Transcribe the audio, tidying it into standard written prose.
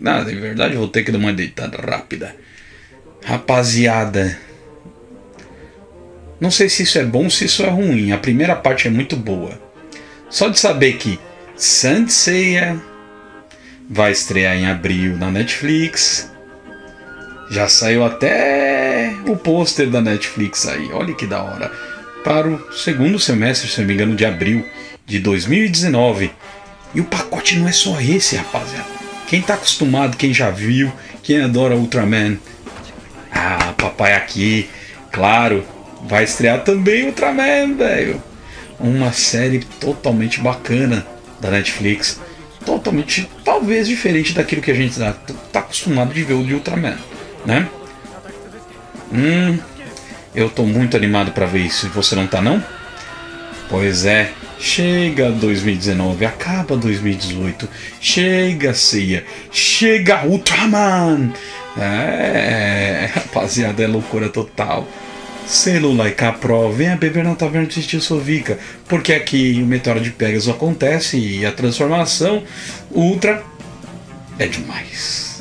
Na verdade, eu vou ter que dar uma deitada rápida. Rapaziada, não sei se isso é bom ou se isso é ruim. A primeira parte é muito boa. Só de saber que Saint Seiya vai estrear em abril na Netflix. Já saiu até o pôster da Netflix aí. Olha que da hora. Para o segundo semestre, se não me engano, de abril de 2019. E o pacote não é só esse, rapaziada. Quem tá acostumado, quem já viu, quem adora Ultraman. Ah, papai aqui, claro, vai estrear também Ultraman, velho. Uma série totalmente bacana da Netflix. Totalmente, talvez diferente daquilo que a gente tá acostumado de ver o de Ultraman, né? Eu tô muito animado pra ver isso. Você não tá, não? Pois é. Chega 2019, acaba 2018. Chega Seiya, chega Ultraman. Rapaziada, é loucura total. Celular e Pro, venha beber na taverna de Tio Sovica, porque aqui o meteoro de Pegasus acontece e a transformação Ultra é demais.